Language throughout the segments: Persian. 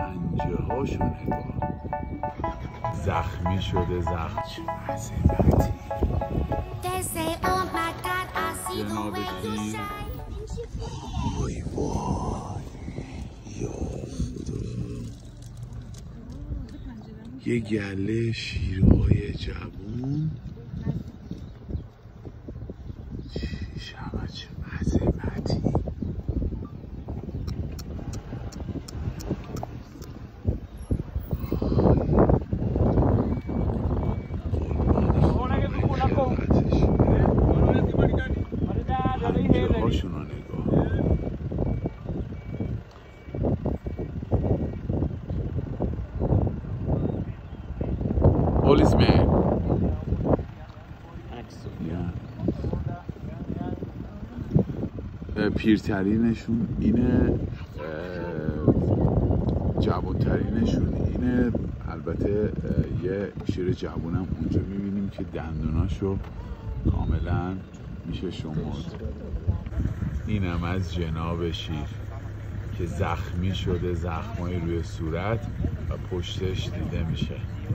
پنجه هاشو نگاه، زخمی شده زخم. چه مزیدتی جناب شیر. وای وای یا خدا، یه گله شیرهای جوون. چه مزیدتی. هاشونو نگاه. Policeman. پیرترینشون اینه، جوانترینشون اینه. البته یه شیر جوونم اونجا میبینیم که دندوناشو کاملا میشه شمرد. اینم از جناب شیر که زخمی شده، زخمای روی صورت و پشتش دیده میشه.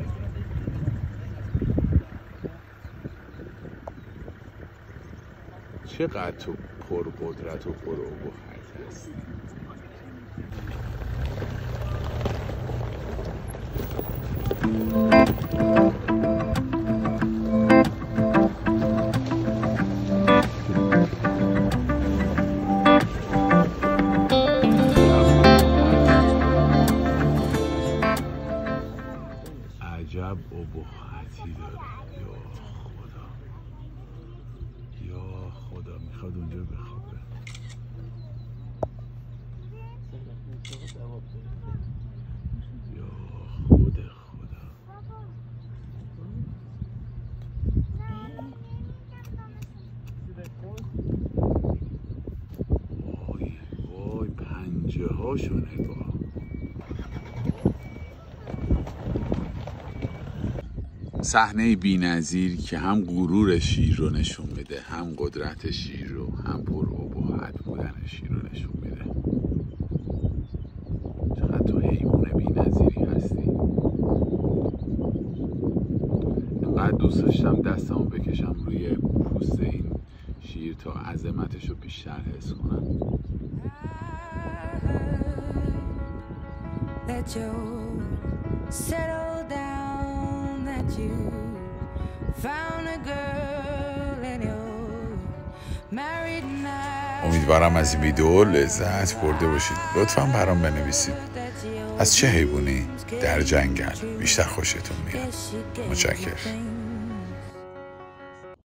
چقدر تو پرقدرت و پرابهت هستی. عجب ابهتی داره. یا خدا میخواد اونجا بخوابه. یا خدا. وای وای پنجه هاشو نگاه. صحنه بی‌نظیر که هم غرور شیر رو نشون میده، هم قدرت شیر رو، هم پرابهت بودن شیر رو نشون میده. چقدر تو حیوان بی‌نظیری هستی. اینقدر دوست داشتم دستمو بکشم روی پوست این شیر تا عظمتش رو بیشتر حس کنم. امیدوارم از این ویدیو لذت برده باشید. لطفاً برام بنویسید از چه حیوانی در جنگل بیشتر خوشتون میاد. متشکرم.